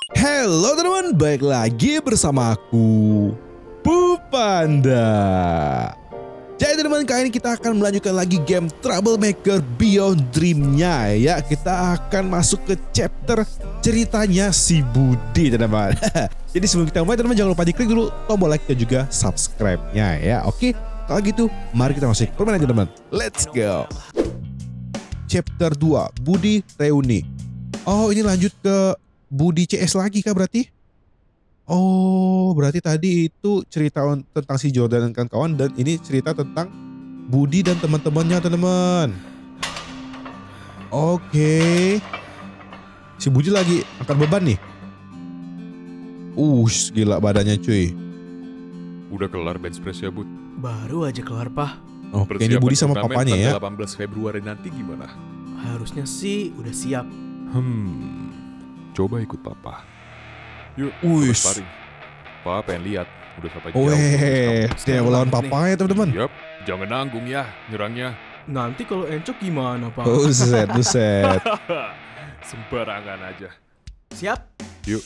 Halo teman-teman, balik lagi bersama aku, Pupanda. Jadi teman-teman, kali ini kita akan melanjutkan lagi game Troublemaker Beyond Dream-nya ya. Kita akan masuk ke chapter ceritanya si Budi teman-teman. Jadi sebelum kita mulai teman-teman, jangan lupa diklik dulu tombol like dan juga subscribe-nya ya. Oke, kalau gitu mari kita masuk ke permainan teman-teman. Let's go. Chapter 2, Budi Reuni. Oh, ini lanjut ke Budi CS lagi kah berarti? Oh, berarti tadi itu cerita tentang si Jordan dan kawan-kawan, dan ini cerita tentang Budi dan teman-temannya teman-teman. Oke. Si Budi lagi angkat beban nih. Gila badannya cuy. Udah kelar bench press ya, Bud? Baru aja kelar, Pak. Oke, ini Budi sama papanya ya. 18 Februari nanti gimana? Harusnya sih udah siap. Coba ikut Papa. Yuk, Wis. sparring. Papa pengen lihat udah sampai jauh. Weh, dia melawan Nih. papanya teman-teman. Yup, jangan nanggung ya nyerangnya. Nanti kalau encok gimana, Pak? Buset. Sembarangan aja. Siap? Yuk.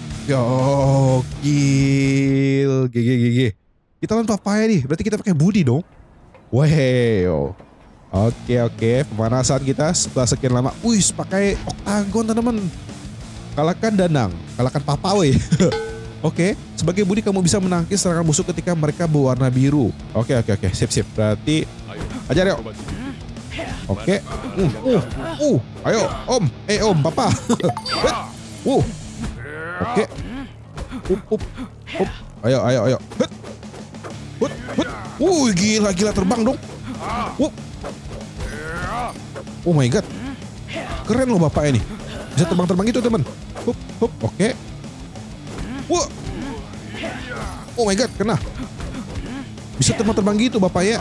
Gokil. GG. Kita lawan papanya nih, berarti kita pakai Budi dong. Wow. Oke, pemanasan kita setelah sekian lama. Pakai oktagon teman-teman. Kalahkan Danang, kalahkan Papa weh. Oke, sebagai Budi kamu bisa menangkis serangan musuh ketika mereka berwarna biru. Oke, sip. Berarti Ayo. ajar yuk. Coba sini. Oke. Ayo, Om. Om, Papa. Oke. Up. Ayo. Hut. Gila terbang dong. Oh my god. Keren loh Bapak ini. Bisa terbang gitu, teman. Oke. Wah. Oh my god, kena. Bisa terbang gitu Bapak ya.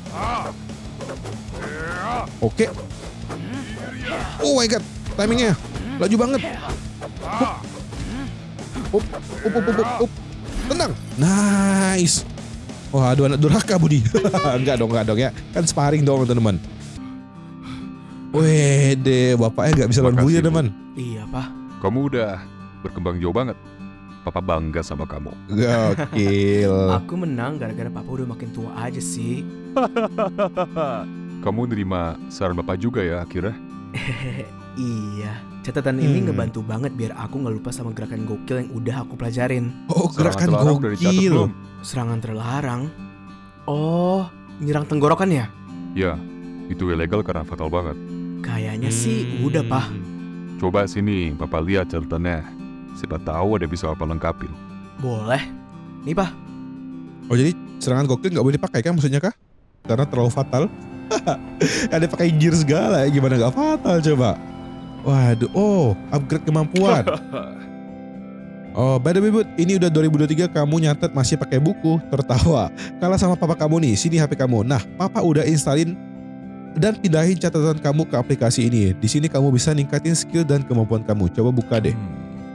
Oke. Oh my god, timingnya laju banget. Up. Tenang. Nice. Wah, aduh anak durhaka Budi. Enggak dong ya. Kan sparring dong teman-teman. Wede, bapaknya nggak bisa lawan Budi ya teman. Iya, Pak. Kamu udah berkembang jauh banget. Papa bangga sama kamu. Gokil. Aku menang gara-gara Papa udah makin tua aja sih. Kamu nerima saran Bapak juga ya akhirnya? Iya. Catatan ini ngebantu banget biar aku nggak lupa sama gerakan gokil yang udah aku pelajarin. Oh, gerakan Serangan terlarang udah dicatat gokil. belum? Serangan terlarang? Oh, nyerang tenggorokan ya? Ya, itu ilegal karena fatal banget. Kayaknya sih udah, Pak. Coba sini, Papa lihat catatannya. Siapa tahu ada bisa Papa lengkapin. Boleh. Nih, Pak. Oh, jadi serangan gokil nggak boleh dipakai kan maksudnya kah? Karena terlalu fatal. Ada pakai gear segala, gimana nggak fatal coba? Waduh, upgrade kemampuan. Oh, by the way Bud, ini udah 2023 kamu nyatet masih pakai buku, tertawa. Kalah sama papa kamu nih, sini HP kamu. Nah, papa udah instalin dan pindahin catatan kamu ke aplikasi ini. Di sini kamu bisa ningkatin skill dan kemampuan kamu. Coba buka deh.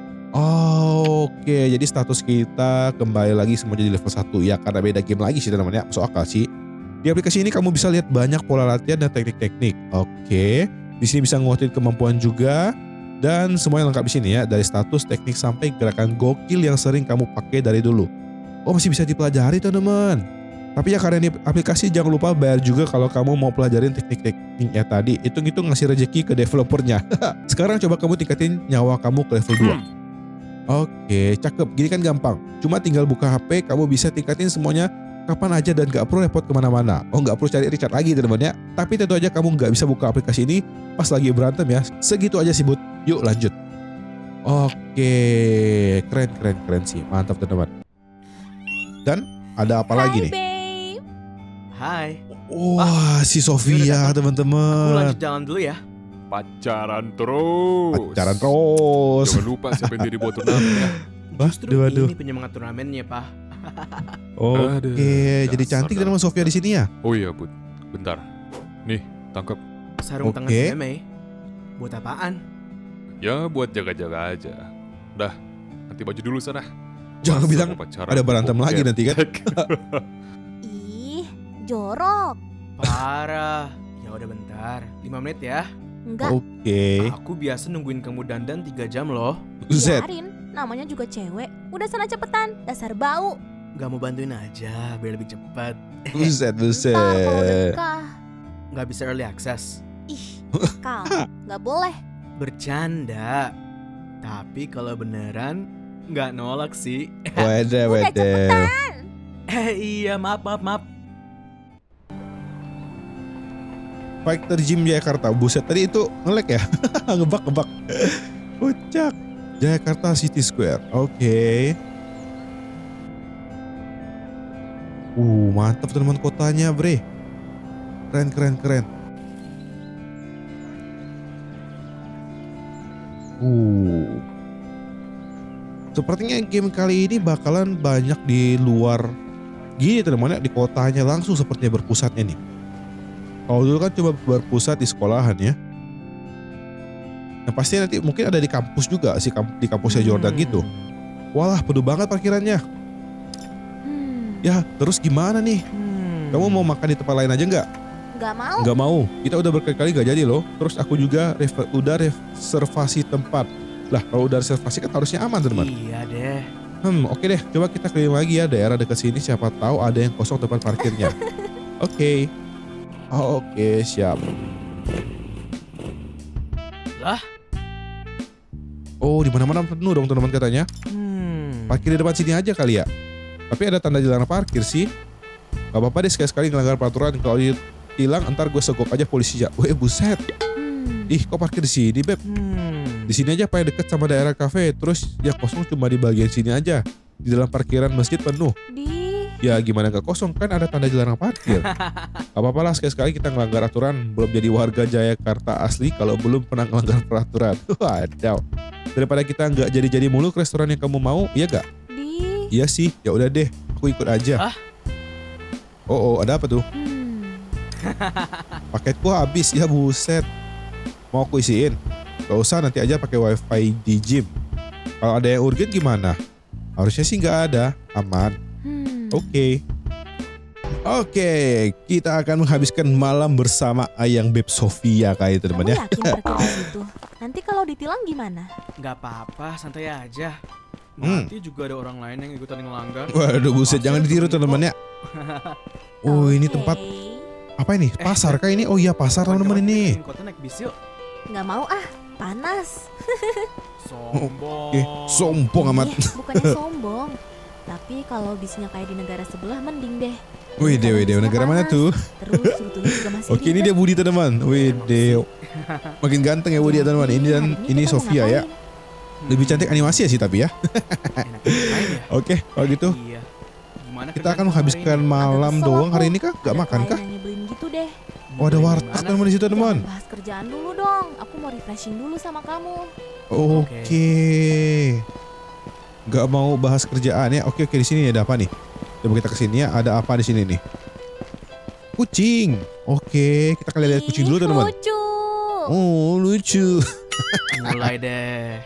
Oke, jadi status kita kembali lagi semua jadi level 1 ya, karena beda game lagi sih namanya. Masuk akal sih. Di aplikasi ini kamu bisa lihat banyak pola latihan dan teknik-teknik. Oke. Di sini bisa nguatin kemampuan juga. Dan semuanya lengkap di sini ya, dari status, teknik sampai gerakan gokil yang sering kamu pakai dari dulu. Oh, masih bisa dipelajari teman-teman. Tapi ya karena ini aplikasi, jangan lupa bayar juga kalau kamu mau pelajarin teknik-tekniknya tadi. Hitung-hitung ngasih rezeki ke developernya. Sekarang coba kamu tingkatin nyawa kamu ke level 2. Oke, cakep. Gini kan gampang. Cuma tinggal buka HP, kamu bisa tingkatin semuanya kapan aja dan gak perlu repot kemana-mana. Oh, gak perlu cari Richard lagi teman-teman ya. Tapi tentu aja kamu gak bisa buka aplikasi ini pas lagi berantem ya. Segitu aja sih Bud. Yuk lanjut. Oke, keren sih. Mantap teman-teman. Dan ada apa lagi nih? Babe. Hai. Wah, si Sofia Aku teman-teman. lanjut jalan dulu ya. Pacaran terus. Pacaran terus. Jangan lupa siapin diri buat turnamen ya. Justru Waduh. ini penyemangat turnamennya, Pak. Oke, Aduh, jadi dasar cantik dah. teman Sofia di sini ya. Oh iya, Bud. Bentar. Nih, tangkap. Sarung tangan Oke. Meme. Buat apaan? Ya, buat jaga-jaga aja. Udah, ganti baju dulu sana. Jangan Masa bilang mau pacaran ada berantem bokep. lagi nanti kan. Ih, jorok. Parah. Ya udah bentar. 5 menit ya. Enggak, Oke. Aku biasa nungguin kamu dandan 3 jam loh. Z. biarin. Namanya juga cewek. Udah sana cepetan, dasar bau. Gak mau bantuin aja biar lebih cepat. Buset, Ntar kalau udah buset. nikah. Gak bisa early access. Ih, Kal, gak boleh. Bercanda. Tapi kalau beneran gak nolak sih. Wede, Udah wede. Iya maaf. Factor Gym Jakarta. Buset, tadi itu nge-lag ya? Ngebak. Kocak. Jakarta City Square. Oke. Mantap teman-teman kotanya, bre. Keren. Sepertinya game kali ini bakalan banyak di luar gini teman-teman, di kotanya langsung sepertinya berpusatnya nih. Kalau dulu kan coba berpusat di sekolahan ya. Nah pasti nanti mungkin ada di kampus juga sih, di kampusnya Jordan gitu. Walah penuh banget parkirannya. Ya terus gimana nih? Kamu mau makan di tempat lain aja nggak? Gak mau. Nggak mau. Kita udah berkali-kali gak jadi loh. Terus aku juga udah reservasi tempat. Lah kalau udah reservasi kan harusnya aman teman. Iya deh. Oke deh. Coba kita keliling lagi ya daerah dekat sini. Siapa tahu ada yang kosong tempat parkirnya. Oke. Oke, siap. Lah? Oh, di mana-mana penuh dong teman-teman katanya. Parkir di depan sini aja kali ya. Tapi ada tanda dilarang parkir sih. Gak apa-apa deh sekali-sekali ngelanggar peraturan. Kalau hilang ntar gue segop aja polisi ya. Weh buset. Ih kok parkir di sini beb? Di sini aja paling deket sama daerah kafe. Terus yang kosong cuma di bagian sini aja. Di dalam parkiran masjid penuh. Ya gimana gak kosong kan ada tanda dilarang parkir. Gak apa-apa lah sekali-sekali kita ngelanggar aturan. Belum jadi warga Jakarta asli kalau belum pernah ngelanggar peraturan. Waduh. Daripada kita nggak jadi-jadi mulu ke restoran yang kamu mau, iya gak? Iya sih, ya udah deh, aku ikut aja. Oh, ada apa tuh? Paketku habis ya buset. Mau aku isiin? Gak usah, nanti aja pakai wifi di gym. Kalau ada yang urgent gimana? Harusnya sih nggak ada, aman. Oke, kita akan menghabiskan malam bersama Ayang Beb Sofia kayak itu teman Kamu ya. yakin parkir di situ? Nanti kalau ditilang gimana? Gak apa-apa, santai aja. Nanti juga ada orang lain yang ikutan ngelanggar. Waduh buset, jangan ditiru teman-teman ya. Oh ini tempat apa ini? Pasar kah ini? Oh iya pasar teman-teman ini. Kota naik bis yuk. Gak mau ah, panas. Sombong. Sombong amat. Bukannya sombong. Tapi kalau bisnya kayak di negara sebelah mending deh. Wede, negara mana tuh? Terus rutenya juga masih Oke ini dia Budi teman. Wede, makin ganteng ya Budi teman. Ini Sofia ya. Lebih cantik animasi ya sih tapi ya. Oke, kalau gitu Iya. Gimana kita akan menghabiskan malam doang hari ini kah? Gak makan kah? Nyebelin gitu deh. Oh ada warteg teman di situ teman. Bahas kerjaan dulu dong. Aku mau refreshing dulu sama kamu. Oke. Gak mau bahas kerjaan ya. Oke di sini ada apa nih? Coba kita kesini ya. Ada apa di sini nih? Kucing. Oke, kita kalian lihat kucing dulu teman. Lucu. Oh lucu. Mulai deh.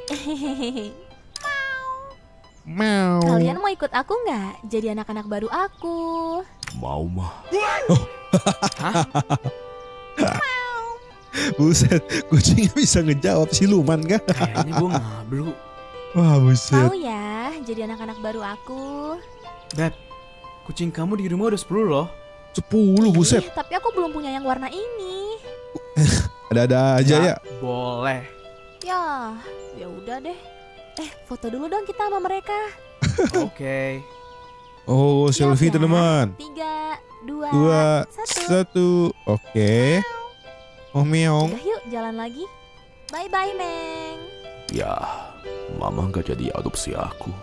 Mau. Kalian mau ikut aku nggak? Jadi anak-anak baru aku. Mau mah. Buset, kucingnya bisa ngejawab siluman kah? Kayaknya gue ngablu. Wah buset. Mau ya? Jadi anak-anak baru aku. Beb, kucing kamu di rumah udah 10 loh. 10 buset. Ih, tapi aku belum punya yang warna ini. Ada-ada aja ya. Boleh. Ya udah deh. Foto dulu dong kita sama mereka. Oke. Oh selfie Siap ya? teman. 3, 2, 1. 1. Oke. Oh meong. Udah yuk jalan lagi. Bye-bye Meng. Ya, mama nggak jadi adopsi aku.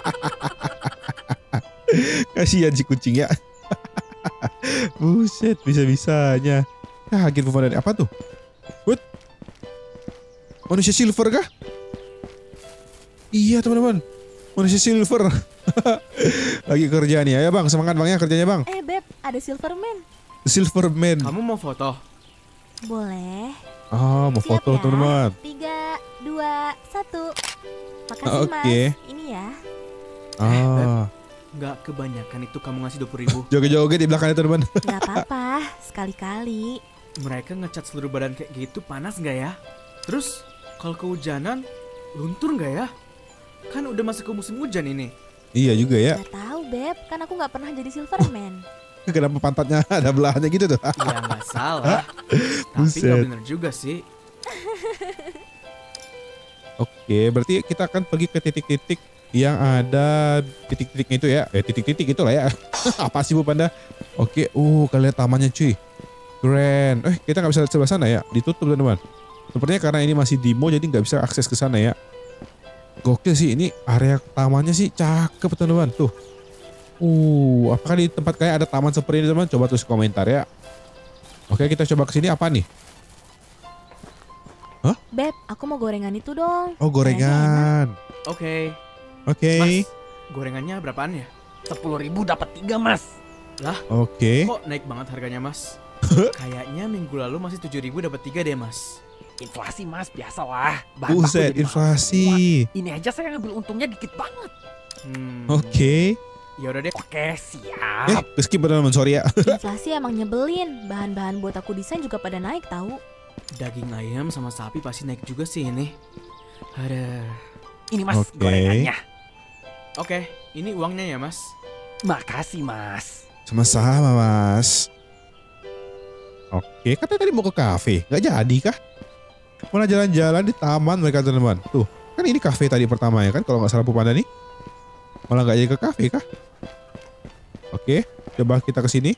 Kasihan si kucing ya. Buset, bisa-bisanya. Kaget pemandangan apa tuh? What? Manusia silver kah? Iya teman-teman. Manusia silver. Lagi kerja nih. Ayo bang, semangat bang ya kerjanya bang. Beb, ada Silverman. Silverman. Kamu mau foto? Boleh. Oh, mau Siap foto ya? teman-teman. 3, 2, 1. Makasih Oke. Mas. Ini ya. Ah, Nggak kebanyakan itu kamu ngasih 20.000. joget-joget di belakangnya teman. Gak apa-apa. Sekali-kali. Mereka ngecat seluruh badan kayak gitu panas nggak ya? Terus kalau kehujanan luntur nggak ya? Kan udah masuk ke musim hujan ini. Iya juga ya. Gak tahu Beb, kan aku gak pernah jadi Silverman. Kenapa pantatnya ada belahannya gitu tuh? Ya nggak salah. Tapi Buset. nggak bener juga sih. Oke, berarti kita akan pergi ke titik-titik yang ada titik-titiknya itu ya. Titik-titik itulah ya. Apa sih Bu Panda? Oke, kalian lihat tamannya cuy. Keren. Kita nggak bisa lihat sebelah sana ya. Ditutup teman-teman. Sepertinya karena ini masih demo jadi nggak bisa akses ke sana ya. Gokil sih ini area tamannya sih cakep teman-teman. Tuh. Apakah di tempat kayak ada taman seperti ini teman-teman? Coba tulis komentar ya. Oke, kita coba ke sini apa nih? Beb, aku mau gorengan itu dong. Oh, gorengan. Oke. Oke. Mas, gorengannya berapaan ya? 10.000 dapat 3 mas. Oke. Kok naik banget harganya mas? Kayaknya minggu lalu masih 7.000 dapat 3 deh mas. Inflasi mas, biasalah. Bahan baku Buset, jadi mahal inflasi. semua. Ini aja saya ngambil untungnya dikit banget. Oke. Ya udah deh. Oke, siap. Skip teman-teman, sorry ya. Inflasi emang nyebelin. Bahan-bahan buat aku desain juga pada naik tahu. Daging ayam sama sapi pasti naik juga sih ini. Ada. Ini mas, Oke. gorengannya. Oke, ini uangnya ya mas. Makasih mas. Sama-sama mas. Oke, katanya tadi mau ke kafe. Gak jadi kah? Malah jalan-jalan di taman mereka teman-teman. Tuh, kan ini kafe tadi pertama ya kan? Kalau nggak salah Bu Panda nih. Malah gak jadi ke kafe kah? Oke, coba kita ke sini.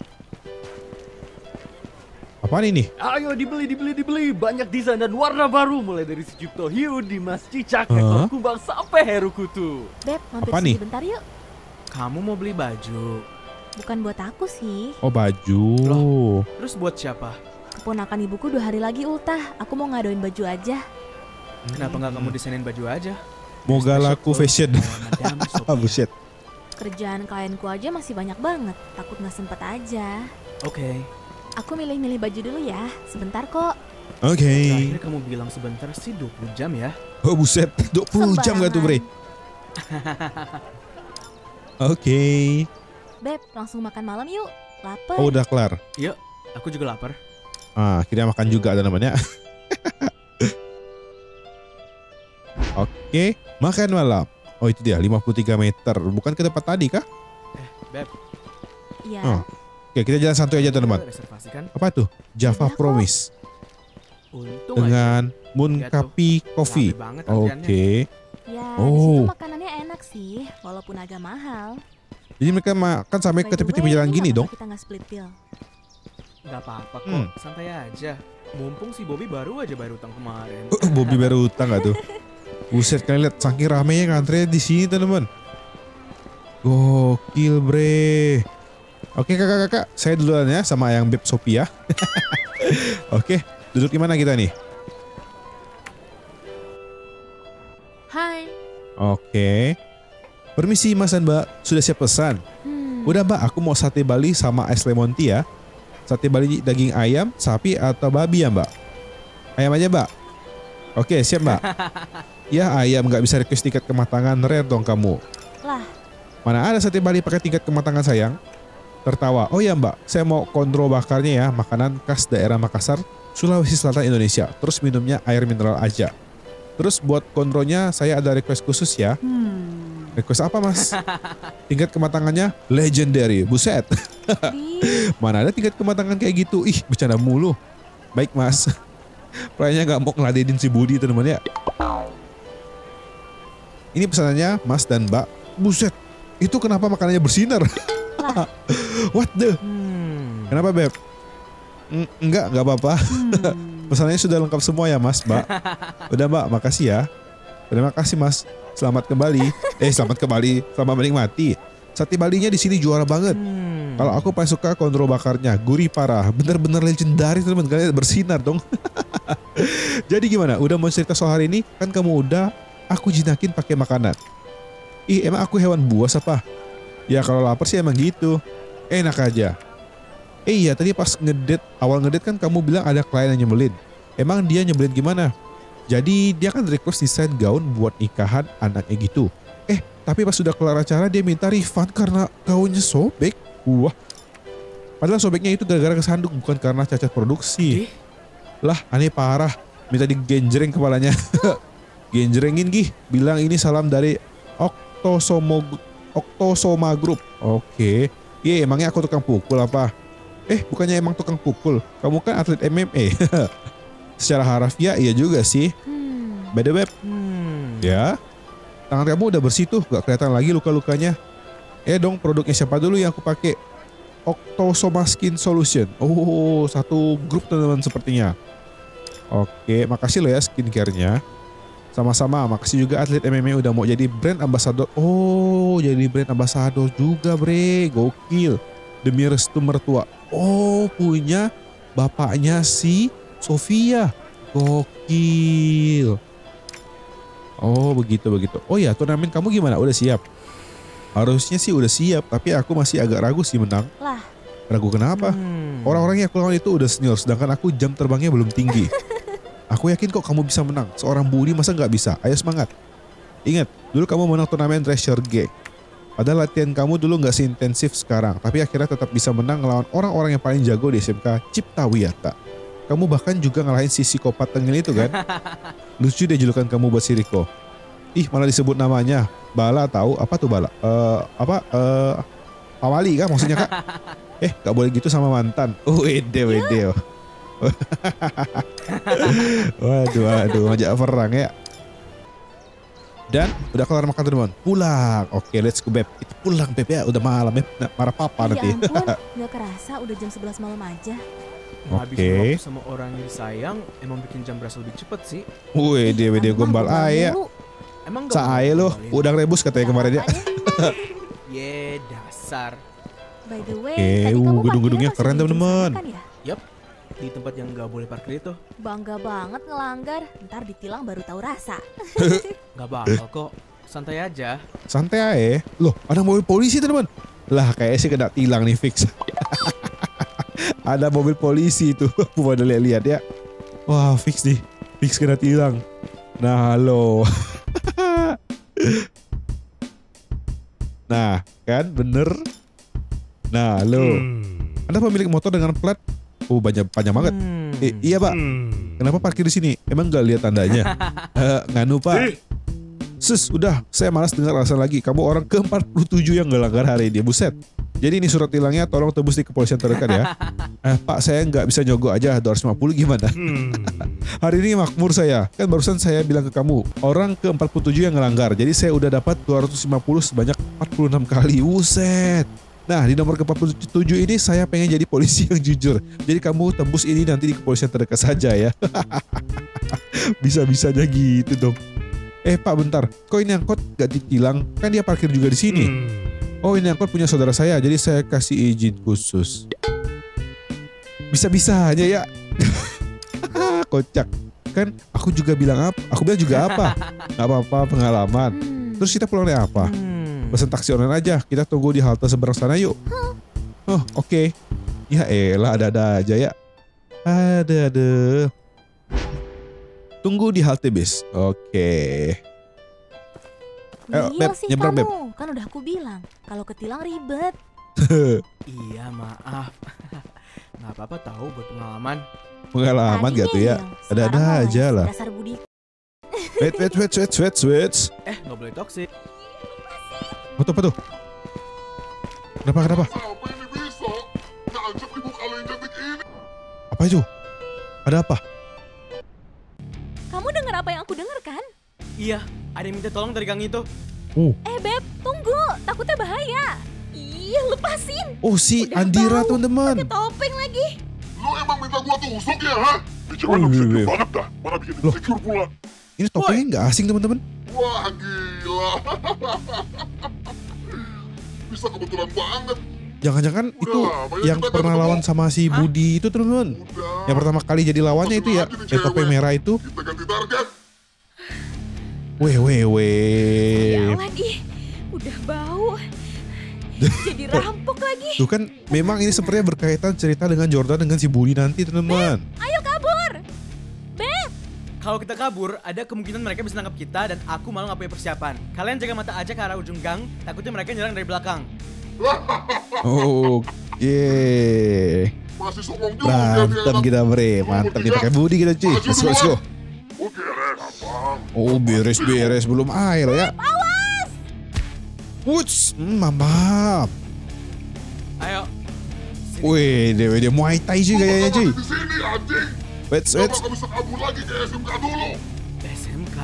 Apaan ini? Ayo dibeli. Banyak desain dan warna baru. Mulai dari Sucipto Hiu, Dimas Cicak, Hah? Hector Kumbang, sampai Heru Kutu. Beb, mampir Apa sini nih? bentar yuk. Kamu mau beli baju. Bukan buat aku sih. Oh, baju. Terus buat siapa? Keponakan ibuku 2 hari lagi ultah. Aku mau ngadoin baju aja. Kenapa nggak kamu desainin baju aja? Moga Special laku clothes fashion. kayak Madame Sophia. Buset. Kerjaan klienku aja masih banyak banget. Takut nggak sempet aja. Oke. Aku milih-milih baju dulu ya. Sebentar kok. Oke. Terakhir kamu bilang sebentar sih 20 jam ya. Oh buset, 20 jam gak tuh bre? Oke. Beb, langsung makan malam yuk. Laper. Oh udah kelar. Yuk, aku juga lapar. Akhirnya makan juga ada namanya. Oke, makan malam. Oh itu dia 53 meter. Bukan ke tempat tadi kah? Beb, Iya. Oh. Oke kita jalan santai aja teman-teman. reservasikan. Apa tuh? Java Udah kok. Promise. Untung Dengan Moon Iya tuh. Kapi Coffee. Rame banget antriannya. Oke. Ya, Oh. di situ makanannya enak sih, walaupun agak mahal. Jadi mereka makan sampai ke By the tepi-tepi way, jalan ini gini nggak dong. apa-apa kita nggak split bill. Gak apa-apa kok, Hmm. santai aja. Mumpung si Bobby baru aja bayar utang kemarin. Bobby baru utang gak tuh? Buset kalian lihat saking ramenya ngantri di sini teman-teman. Gokil bre. Oke kakak-kakak, saya duluan ya sama yang Beb Sophia. Oke, duduk di mana kita nih? Hai. Oke. Permisi Mas dan Mbak, sudah siap pesan? Udah Mbak, aku mau sate Bali sama es lemon tea ya. Sate Bali daging ayam, sapi atau babi ya Mbak? Ayam aja Mbak. Oke siap Mbak. Ya ayam nggak bisa request tingkat kematangan rare dong kamu. Lah, Mana ada sate Bali pakai tingkat kematangan sayang? Tertawa. Oh ya Mbak, saya mau kontrol bakarnya ya, makanan khas daerah Makassar, Sulawesi Selatan Indonesia. Terus minumnya air mineral aja. Terus buat kontrolnya saya ada request khusus ya. Request apa Mas? Tingkat kematangannya legendary. Buset. di Mana ada tingkat kematangan kayak gitu? Ih, bercanda mulu. Baik Mas. Pelayannya nggak mau ngeladenin si Budi teman-teman ya. Ini pesanannya Mas dan Mbak. Buset. Itu kenapa makanannya bersinar? What the? Kenapa Beb? Enggak apa-apa. Pesanannya sudah lengkap semua ya Mas, Mbak. Udah Mbak, makasih ya. Terima kasih Mas. Selamat kembali. Selamat kembali. Selamat menikmati. Sate Balinya di sini juara banget. Kalau aku paling suka kontrol bakarnya, gurih parah, bener-bener legendaris teman. Kalian bersinar dong. Jadi gimana? Udah mau cerita soal hari ini? Kan kamu udah aku jinakin pakai makanan. Ih, emang aku hewan buas apa? Ya kalau lapar sih emang gitu. Enak aja. Iya tadi pas awal ngedate kan kamu bilang ada klien yang nyebelin. Emang dia nyebelin gimana? Jadi dia kan request desain gaun buat nikahan anaknya gitu. Tapi pas sudah kelar acara dia minta refund karena gaunnya sobek. Wah. Padahal sobeknya itu gara-gara kesandung bukan karena cacat produksi. Lah aneh parah. Minta digenjreng kepalanya. Genjrengin Gih. Bilang ini salam dari Octosoma Group. Oke. Iya, emangnya aku tukang pukul apa? Bukannya emang tukang pukul. Kamu kan atlet MMA. Secara harafiah iya juga sih. By the way, ya. Tangan kamu udah bersih tuh, gak kelihatan lagi luka-lukanya. Dong, produknya siapa dulu yang aku pakai? Octosoma Skin Solution. Oh, satu grup teman-teman sepertinya. Oke, makasih lo ya skincare-nya. Sama-sama, makasih juga atlet MMA udah mau jadi brand ambassador. Oh, jadi brand ambassador juga bre, gokil. Demi restu mertua. Oh, punya bapaknya si Sofia. Gokil. Oh, begitu. Oh ya, turnamen kamu gimana? Udah siap? Harusnya sih udah siap, tapi aku masih agak ragu sih menang. Lah. Ragu kenapa? Orang-orang yang aku lawan itu udah senior, sedangkan aku jam terbangnya belum tinggi. Aku yakin kok kamu bisa menang. Seorang bully masa nggak bisa? Ayo semangat. Ingat, dulu kamu menang turnamen Treasure Gate. Padahal latihan kamu dulu nggak seintensif sekarang, tapi akhirnya tetap bisa menang ngelawan orang-orang yang paling jago di SMK Cipta Wiyata. Kamu bahkan juga ngalahin si psikopat tengil itu kan? Lucu deh julukan kamu buat si Riko. Ih, malah disebut namanya. Bala tahu apa tuh Bala? Pawali kah maksudnya Kak? Gak boleh gitu sama mantan. Wede. Waduh, ngajak perang ya. Dan udah kelar makan teman. Pulang. Oke, let's go Beb. Itu pulang Beb ya. Udah malam Beb. Marah papa nanti. Ya ampun, gak kerasa udah jam 11 malam aja. Habis waktu sama orang yang disayang emang bikin jam berasa lebih cepet sih. Wede gombal aja. Emang gak Saya lo udang rebus katanya kemarin ya. Ye, dasar. By the way, tadi kamu gedung-gedungnya parkirnya keren masih teman-teman. di jam 9 kan ya? Yap, di tempat yang gak boleh parkir itu. Bangga banget ngelanggar, ntar ditilang baru tahu rasa. Gak bakal kok, santai aja. Santai aja. Loh, ada mobil polisi teman. Lah kayaknya sih kena tilang nih fix. Ada mobil polisi itu. Aku pada lihat ya. Wah, fix nih. Fix kena tilang. Nah, halo. Nah, kan bener. Nah, halo. Anda pemilik motor dengan plat panjang banget. Iya, Pak. Kenapa parkir di sini? Emang nggak lihat tandanya? Nganu, Pak. Udah, saya malas dengar alasan lagi. Kamu orang ke-47 yang nggak langgar hari ini. Buset. Jadi ini surat tilangnya tolong tebus di kepolisian terdekat ya. Pak, saya nggak bisa nyogok aja 250 gimana? Hari ini makmur saya. Kan barusan saya bilang ke kamu, orang ke-47 yang ngelanggar. Jadi saya udah dapat 250 sebanyak 46 kali. Buset. Nah, di nomor ke-47 ini saya pengen jadi polisi yang jujur. Jadi kamu tembus ini nanti di kepolisian terdekat saja ya. Bisa-bisanya gitu dong. Pak bentar, kok ini angkot gak ditilang? Kan dia parkir juga di sini. Oh, ini angkot punya saudara saya, jadi saya kasih izin khusus. Bisa-bisanya ya. Kocak. Kan aku juga bilang apa? Aku bilang juga apa? Gak apa-apa, pengalaman. Terus kita pulangnya apa? Pesan taksi online aja. Kita tunggu di halte seberang sana yuk. Oh, oke. Ya elah, ada-ada aja ya. Ada. Tunggu di halte bis. Oke. Iya sih nyebrang, kamu. Beb. Kan udah aku bilang. Kalau ketilang ribet. Iya, maaf. Gak apa-apa tahu buat pengalaman. Pengalaman gak tuh ya? Ada-ada aja lah. Dasar budi. Wait. Gak boleh toxic. Apa tuh? Kenapa? Sampai ini bisa ngajak ibu kalau yang cantik ini. Apa itu? Ada apa? Kamu dengar apa yang aku dengar kan? Iya, ada yang minta tolong dari gang itu. Beb, tunggu. Takutnya bahaya. Iya, lepasin. Oh, si Udah Andira bau, teman-teman. pakai topeng lagi. Lu emang minta gua tusuk ya, ha? Bicara lu insecure banget dah. Mana bikin insecure pula. Ini topengnya nggak asing teman-teman. Wah, gila. Bisa kebetulan banget. Jangan-jangan itu yang pernah lawan sama si Budi itu teman-teman. Udah. Yang pertama kali jadi lawannya itu ya, yang topeng merah itu. Kita ganti target. Weh. Ya lagi. Udah bau. Jadi rampok lagi. Tuh kan memang ini sepertinya berkaitan cerita dengan Jordan dengan si Budi nanti teman-teman. Ayo kabur. Beb. Kalau kita kabur, ada kemungkinan mereka bisa nangkap kita dan aku malah gak punya persiapan. Kalian jaga mata aja ke arah ujung gang, takutnya mereka nyerang dari belakang. Oke. Masih sokong juga. Berantem kita bre. Mantap nih pakai Budi kita cuy. Let's go. Oke, abang. Oh beres belum air ya. Wuts, mantap. Ayo. Sini. Wih, dia Muay Thai juga kayaknya cuy. Di sini anjing. Wait. Gak bakal bisa kabur lagi ke SMK dulu. SMK.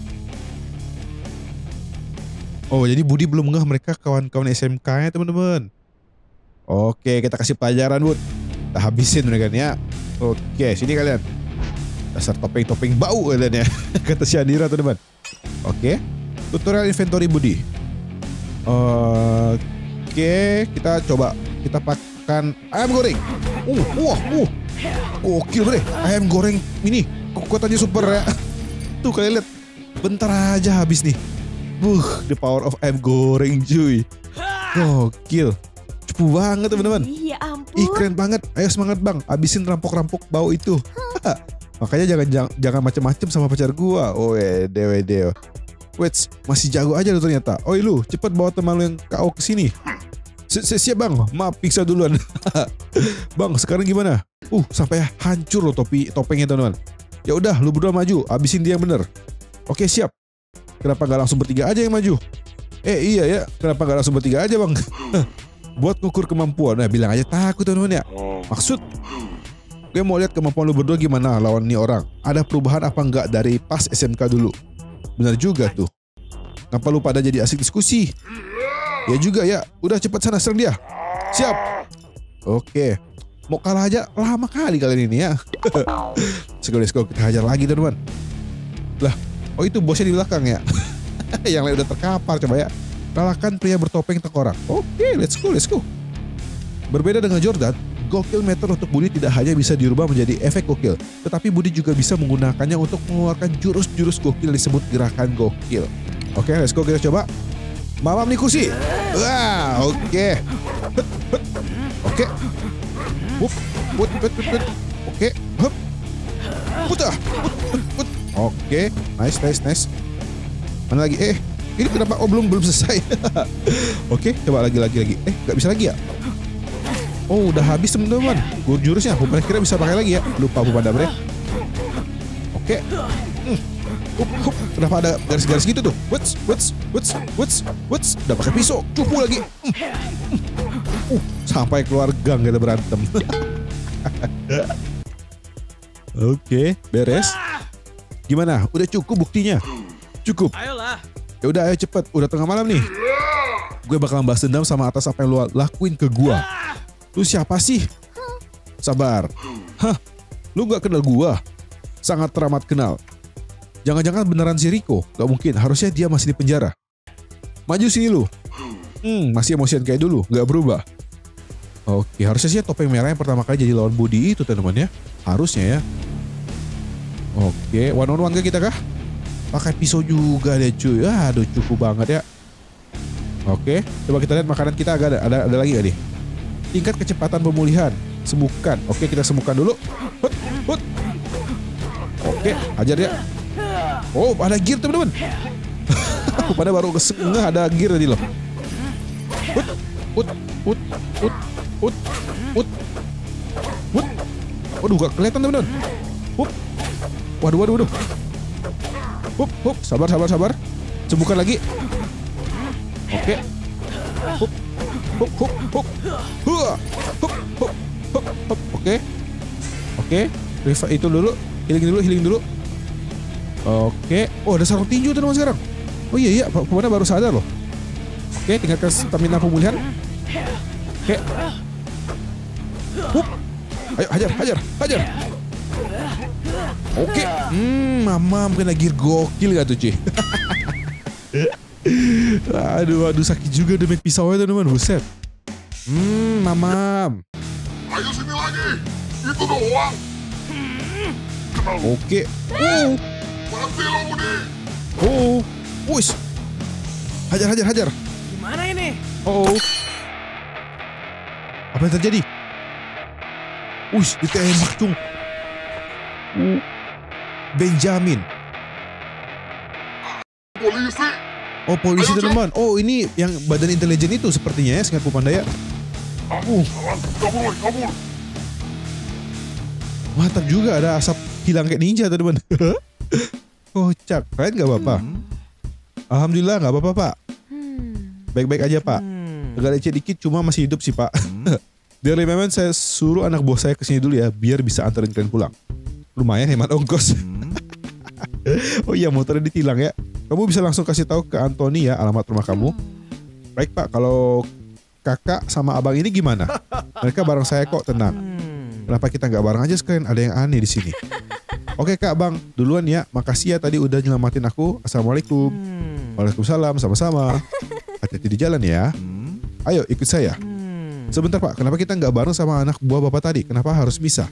Oh, jadi Budi belum ngeh mereka kawan-kawan SMK-nya teman-teman. Oke, kita kasih pelajaran, Bud. Kita habisin mereka nih ya. Oke, sini kalian. Dasar topeng-topeng bau kalian ya. Kata Syadira teman-teman. Oke, tutorial inventory Budi. Oke, kita coba. Kita pakan ayam goreng. Gokil bre. Ayam goreng ini kekuatannya super ya. Tuh kalian lihat. Bentar aja habis nih. The power of ayam goreng cuy. Gokil. Cupu banget teman-teman. Iya ampun. Ih keren banget. Ayo semangat bang. Abisin rampok-rampok bau itu. Makanya jangan macem-macem sama pacar gua. Oh wede. Wait, masih jago aja lo ternyata. Oi lu, cepet bawa teman lu yang KO ke sini. Siap bang. Maaf pingsan duluan. Bang, sekarang gimana? Sampai hancur loh topengnya teman-teman. Ya udah, lu berdua maju. Abisin dia yang bener. Oke siap. Kenapa gak langsung bertiga aja yang maju? Iya ya, kenapa gak langsung bertiga aja bang? Buat ngukur kemampuan. Nah bilang aja takut teman-teman ya. Maksud gue mau lihat kemampuan lu berdua gimana lawan nih orang. Ada perubahan apa enggak dari pas SMK dulu? Benar juga tuh. Kenapa lu pada jadi asik diskusi? Ya juga ya. Udah cepat sana serang dia. Siap. Oke. Mau kalah aja lama kali kalian ini ya. Let's go kita hajar lagi teman-teman. Lah, oh itu bosnya di belakang ya. Yang lain udah terkapar coba ya. Kalahkan pria bertopeng tengkorak. Oke, let's go. Berbeda dengan Jordan, gokil meter untuk Budi tidak hanya bisa dirubah menjadi efek gokil, tetapi Budi juga bisa menggunakannya untuk mengeluarkan jurus-jurus gokil disebut gerakan gokil. Oke, let's go kita coba. Mamam nih kursi. Wah, oke. Oke. Oke. Putar. Oke, nice. Mana lagi? Ini kenapa? Belum selesai. Oke, coba lagi. Gak bisa lagi ya? Oh, udah habis teman-teman. Jurusnya, bukan kira bisa pakai lagi ya? Lupa Bu Panda bre. Oke. Kenapa ada garis-garis gitu tuh? What's? Udah pakai pisau, cupu lagi. Sampai keluar gang kita berantem. Oke, beres. Gimana? Udah cukup buktinya? Cukup. Ayolah. Ya udah, ayo cepet. Udah tengah malam nih. Gue bakal balas dendam sama atas apa yang lu lakuin ke gua. Lu siapa sih? Sabar. Lu gak kenal gua? Sangat teramat kenal. Jangan-jangan beneran si Rico? Gak mungkin. Harusnya dia masih di penjara. Maju sini lu. Masih emosian kayak dulu. Gak berubah. Oke, harusnya sih topeng merah yang pertama kali jadi lawan Budi itu teman-teman ya. Harusnya ya. Oke, one on one kita kah? Pakai pisau juga deh cuy. Aduh cukup banget ya. Oke, coba kita lihat makanan kita agak ada lagi gak nih? Tingkat kecepatan pemulihan. Sembuhkan. Oke, kita sembuhkan dulu. Hut. Oke, ajar dia. Oh, ada gear teman-teman. Pada baru ngeh ada gear tadi loh. Hut. Waduh, gak kelihatan teman-teman. Waduh. Sabar. Sembuhkan lagi. Oke. Oke. Revive itu dulu. Healing dulu. Oke. Oh, ada sarung tinju teman-teman sekarang. Oh iya, pokoknya baru sadar loh. Oke, tingkatkan stamina pemulihan. Oke. Ayo, hajar. Oke. Mamam kena gear gokil gak tuh cuy. Aduh sakit juga damage pisaunya teman-teman. Buset. Mamam. Ayo sini lagi. Itu doang. Oke. Mati lo Budi. Wush. Hajar. Gimana ini? Apa yang terjadi? Wush, ditembak cung. Benjamin. Polisi. Oh, polisi Ayo, teman-teman. Oh, ini yang badan intelijen itu sepertinya ya, seingat Panda ya. Kabur. Mantap juga, ada asap hilang kayak ninja teman-teman. Kocak. Kalian gak apa-apa? Alhamdulillah gak apa-apa Pak. Baik-baik aja Pak. Agak lecet dikit cuma masih hidup sih Pak. Dari memang saya suruh anak buah saya kesini dulu ya biar bisa anterin kalian pulang. Lumayan hemat ongkos. Oh iya motornya ditilang ya. Kamu bisa langsung kasih tahu ke Anthony ya alamat rumah kamu. Baik Pak, kalau kakak sama abang ini gimana? Mereka bareng saya kok, tenang. Kenapa kita nggak bareng aja sekalian? Ada yang aneh di sini. Oke Kak, Bang, duluan ya. Makasih ya tadi udah nyelamatin aku. Assalamualaikum. Waalaikumsalam, sama-sama. Hati-hati di jalan ya. Ayo ikut saya. Sebentar Pak, kenapa kita nggak bareng sama anak buah Bapak tadi? Kenapa harus bisa?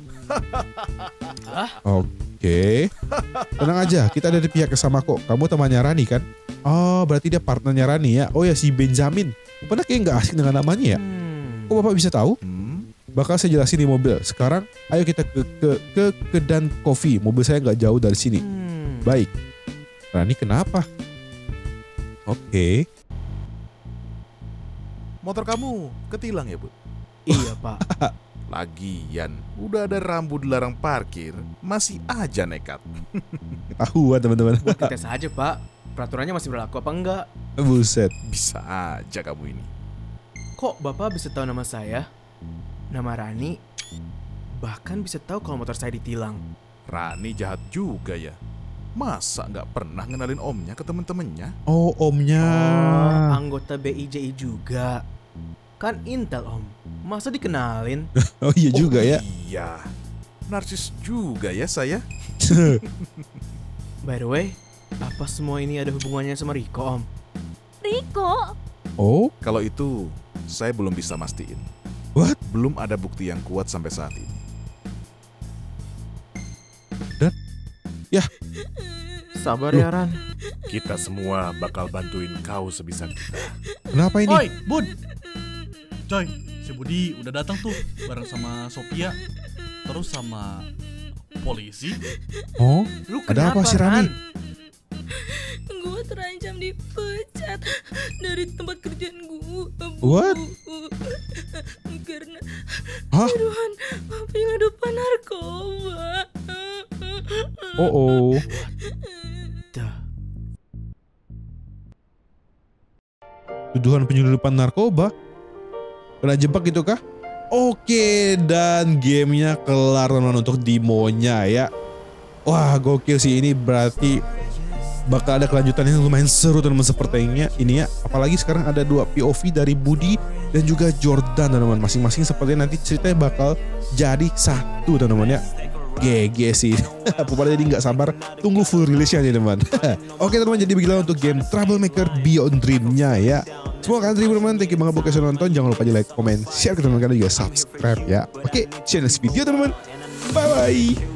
Oke. Tenang aja, kita ada di pihak yang sama kok. Kamu temannya Rani kan? Oh, berarti dia partnernya Rani ya. Oh ya, si Benjamin. Padahal kayak nggak asik dengan namanya ya. Kok Bapak bisa tahu? Bakal saya jelasin di mobil. Sekarang ayo kita ke Kedan Coffee. Mobil saya nggak jauh dari sini. Baik. Rani kenapa? Oke. Motor kamu ketilang ya, Bu? Iya Pak. Lagian, udah ada rambu dilarang parkir, masih aja nekat. Ketahuan teman-teman. Buat dites aja Pak. Peraturannya masih berlaku apa enggak? Buset. Bisa aja kamu ini. Kok Bapak bisa tahu nama saya? Nama Rani? Bahkan bisa tahu kalau motor saya ditilang. Rani jahat juga ya. Masa nggak pernah ngenalin omnya ke temen-temennya? Oh, omnya. Anggota BIJI juga. Kan Intel Om. Masa dikenalin? Oh iya juga ya. Iya. Narsis juga ya saya. By the way, apa semua ini ada hubungannya sama Riko Om? Riko? Oh, Kalau itu, saya belum bisa mastiin. what? Belum ada bukti yang kuat sampai saat ini. Sabar ya Ran. Kita semua bakal bantuin kau sebisa kita. Kenapa ini? Oi, Bud. Coy, si Budi udah datang tuh bareng sama Sophia. Terus sama polisi. Oh, Lu ada kenapa apa sih Rani? Ran? Gue terancam dipecat dari tempat kerjaan gue. What? Karena Hah? tuduhan penyelundupan narkoba. Oh. Dah. Tuduhan penyelundupan narkoba? Kena jebak gitu kah? Oke, dan gamenya kelar teman-teman untuk demonya ya. Wah, gokil sih ini, berarti bakal ada kelanjutan yang lumayan seru teman-teman sepertinya ini ya. Apalagi sekarang ada 2 POV dari Budi dan juga Jordan teman-teman. Masing-masing sepertinya nanti ceritanya bakal jadi satu teman-teman ya. GG sih. Pokoknya jadi nggak sabar tunggu full rilisnya nih teman. Oke teman, jadi begitulah untuk game Troublemaker Beyond Dream-nya ya. Semoga kalian terima teman. Thank you banget buat kalian nonton. Jangan lupa di like, comment, share ke teman-teman kalian juga subscribe ya. Oke, see you next video teman-teman. Bye bye.